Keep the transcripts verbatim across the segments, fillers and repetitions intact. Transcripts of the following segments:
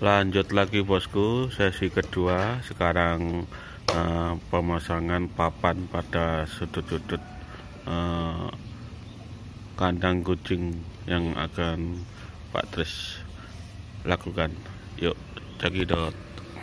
Lanjut lagi bosku, sesi kedua. Sekarang uh, pemasangan papan pada sudut-sudut uh, kandang kucing yang akan Pak Tris lakukan. Yuk, cekidot.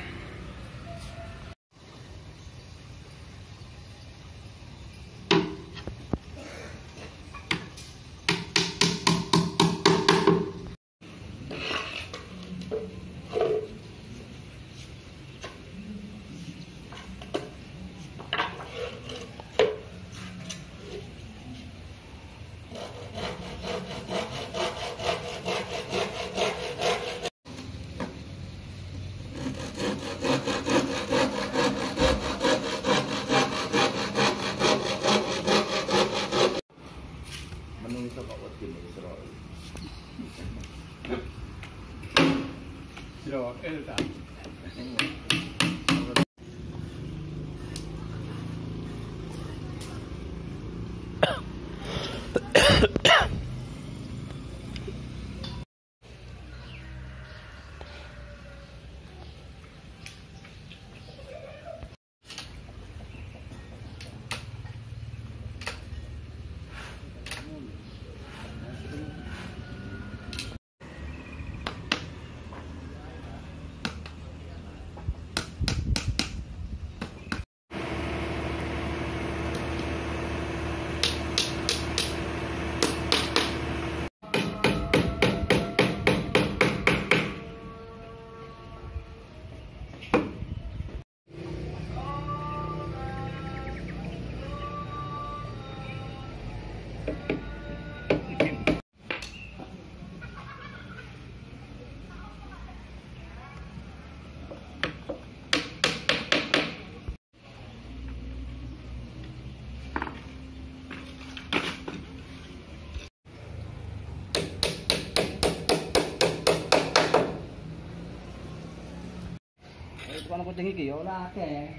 Tukang kucing iki ya ora akeh.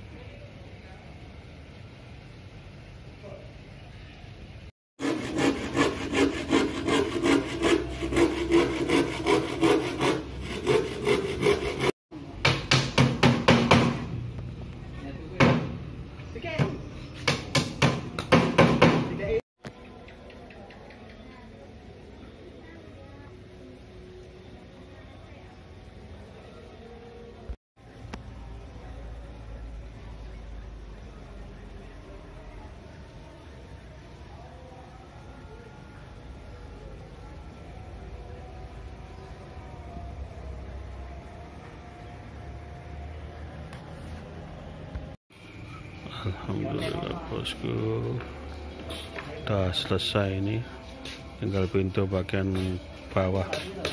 Alhamdulillah bosku, udah selesai ini, tinggal pintu bagian bawah.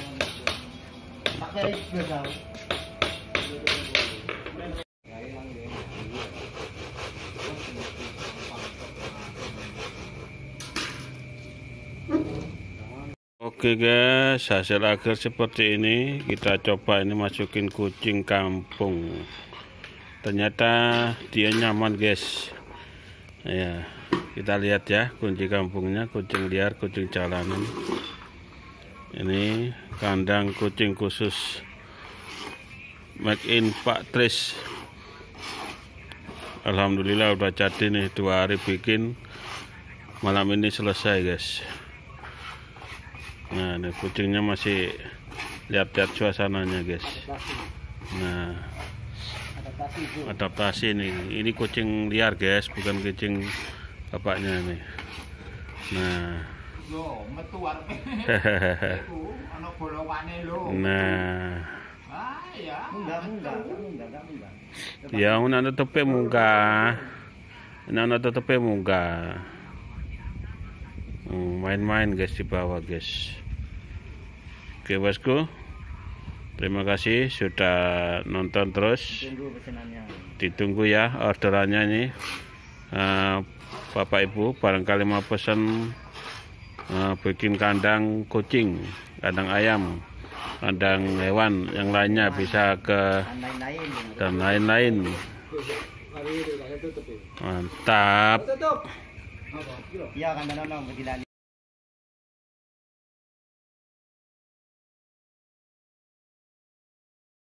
Oke guys, hasil akhir seperti ini. Kita coba ini masukin kucing kampung. Ternyata dia nyaman guys. Ya, kita lihat ya kucing kampungnya, kucing liar, kucing jalanan. Ini kandang kucing khusus make in Pak Tris. Alhamdulillah udah jadi nih, dua hari bikin, malam ini selesai guys. Nah, ini kucingnya masih lihat-lihat suasananya guys. Nah, adaptasi nih, ini kucing liar guys, bukan kucing bapaknya nih. Nah, nah, ya una tetepe munggah, una tetepe munggah, main-main guys di bawah guys. Oke bosku, terima kasih sudah nonton terus. Ditunggu ya orderannya nih, uh, Bapak Ibu barangkali mau pesan uh, bikin kandang kucing, kandang ayam, kandang hewan yang lainnya bisa ke dan lain-lain. Mantap.